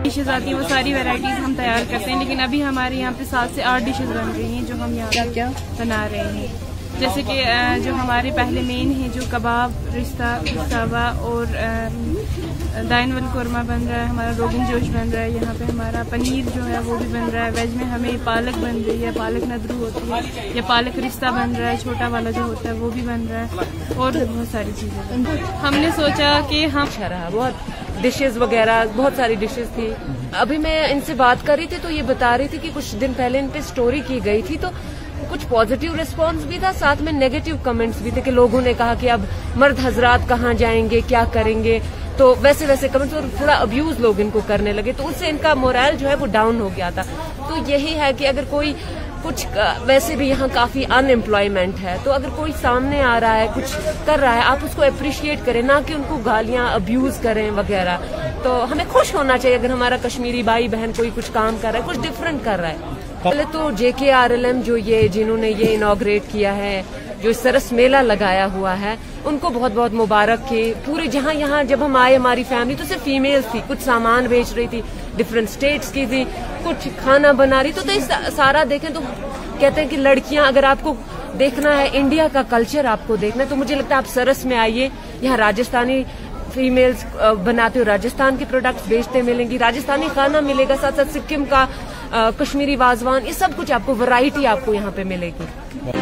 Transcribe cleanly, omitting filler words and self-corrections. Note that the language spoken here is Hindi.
डिशेज आती हैं वो सारी वैरायटीज हम तैयार करते हैं, लेकिन अभी हमारे यहाँ पे 7 से 8 डिशेज बन रही हैं जो हम यहाँ क्या बना रहे हैं। जैसे कि जो हमारे पहले मेन है जो कबाब, रिश्ता, गुस्तावा और दाइन वाल कोरमा बन रहा है, हमारा रोगन जोश बन रहा है, यहाँ पे हमारा पनीर जो है वो भी बन रहा है। वेज में हमें पालक बन रही है, पालक नदरू होती है, या पालक रिश्ता बन रहा है, छोटा वाला जो होता है वो भी बन रहा है, और बहुत सारी चीज़ें। हमने सोचा कि हम अच्छा रहा, बहुत डिशेज वगैरह, बहुत सारी डिशेज थी। अभी मैं इनसे बात कर रही थी तो ये बता रही थी कि कुछ दिन पहले इन पे स्टोरी की गई थी, तो कुछ पॉजिटिव रिस्पांस भी था, साथ में नेगेटिव कमेंट्स भी थे कि लोगों ने कहा कि अब मर्द हजरात कहाँ जाएंगे, क्या करेंगे, तो वैसे वैसे कमेंट्स और थोड़ा अब्यूज लोग इनको करने लगे, तो उससे इनका मोरल जो है वो डाउन हो गया था। तो यही है कि अगर कोई कुछ, वैसे भी यहाँ काफी अनएम्प्लॉयमेंट है, तो अगर कोई सामने आ रहा है, कुछ कर रहा है, आप उसको अप्रिशिएट करें, ना कि उनको गालियां अब्यूज करें वगैरह। तो हमें खुश होना चाहिए अगर हमारा कश्मीरी भाई बहन कोई कुछ काम कर रहा है, कुछ डिफरेंट कर रहा है। पहले तो JKRLM जो जिन्होंने ये इनॉग्रेट किया है, जो सरस मेला लगाया हुआ है, उनको बहुत बहुत मुबारक की। पूरे जहाँ यहाँ जब हम आए, हमारी फैमिली तो सिर्फ फीमेल्स थी, कुछ सामान बेच रही थी, डिफरेंट स्टेट्स की थी, कुछ खाना बना रही, तो सारा देखें तो कहते हैं कि लड़कियां, अगर आपको देखना है इंडिया का कल्चर आपको देखना है, तो मुझे लगता है आप सरस में आइए। यहाँ राजस्थानी फीमेल्स बनाते हो, राजस्थान के प्रोडक्ट्स बेचते मिलेंगी, राजस्थानी खाना मिलेगा, साथ साथ सिक्किम का कश्मीरी वाजवान, ये सब कुछ आपको वैरायटी आपको यहाँ पे मिलेगी।